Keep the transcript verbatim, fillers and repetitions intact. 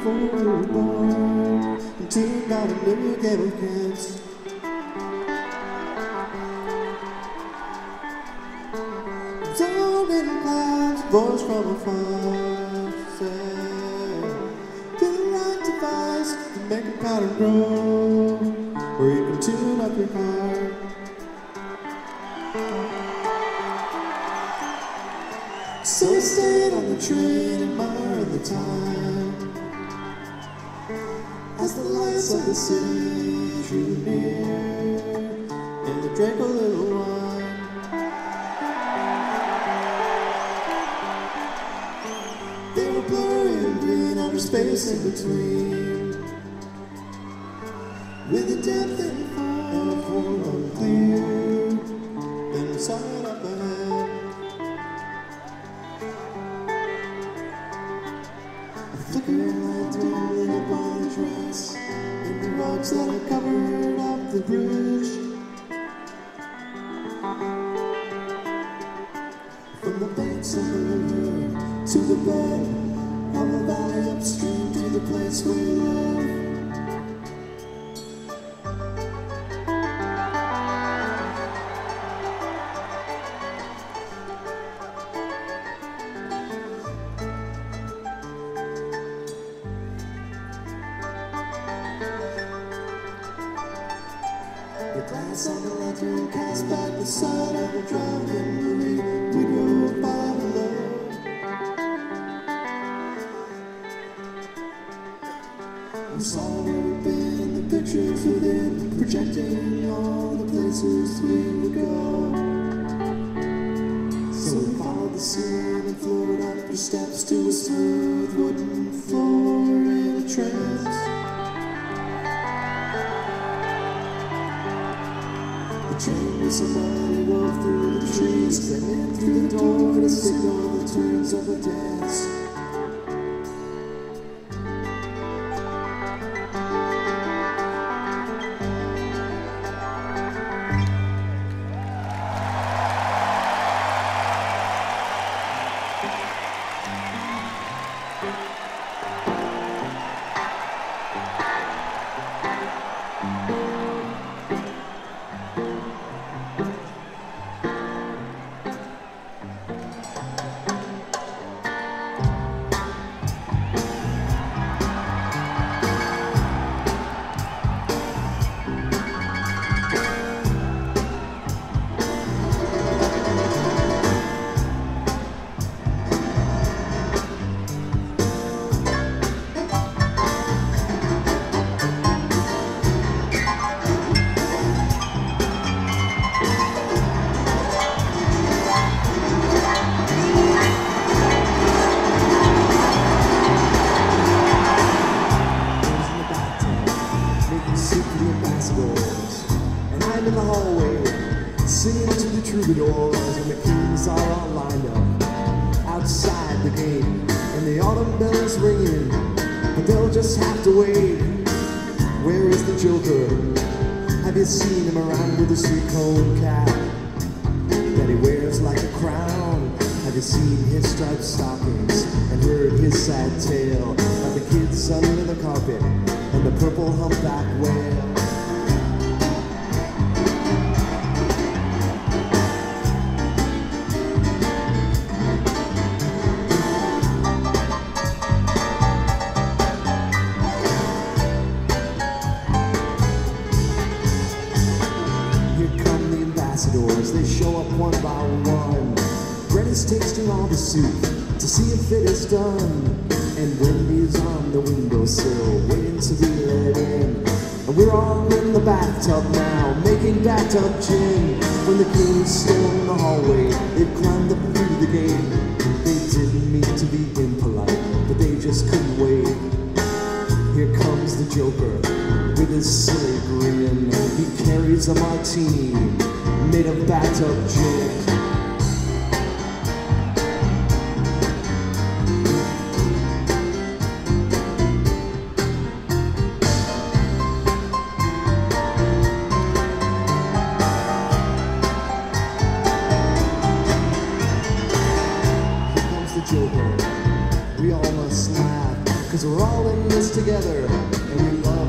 before you were born, and tuned on a new game of chance. So many clouds, voice from afar, say, get the right device to make a pattern grow, or you can tune up your heart. So I stayed on the train, admiring the time, as the lights of the city drew near, and I drank a little wine. They were blurry and green, outer space in between, with the depth and the form unclear. Then I saw it up ahead. A flickering light dwindling upon the tracks, and the rocks that had covered up the bridge. From the banks of the river to the bed of the valley upstream, to the place where you live. The glass on the lantern cast back the side of the drive-in movie we drove by below. We saw where we'd been, the pictures within, projecting all the places we would go. So we followed the scene and floated up the steps to a smooth wooden floor in a trance. The train was somebody drove through the trees, then in through the door to signal the tunes of the dance. And I'm in the hallway, singing to the troubadours, and the keys are all lined up outside the gate, and the autumn bells ringing, but they'll just have to wait. Where is the Joker? Have you seen him around with a sweet cone cap that he wears like a crown? Have you seen his striped stockings and heard his sad tale of the kids under the carpet and the purple humpback whale? They show up one by one. Brennan's tasting all the soup to see if it is done, and Wendy's on the windowsill waiting to be let in. And we're all in the bathtub now, making bathtub gin, when the king stormed the hallway. They climbed up through the gate. They didn't mean to be impolite, but they just couldn't wait. Here comes the Joker with his silly grin. He carries a martini made of bathtub gin. Here comes the Joker. We all must laugh Cause we're all in this together, and we love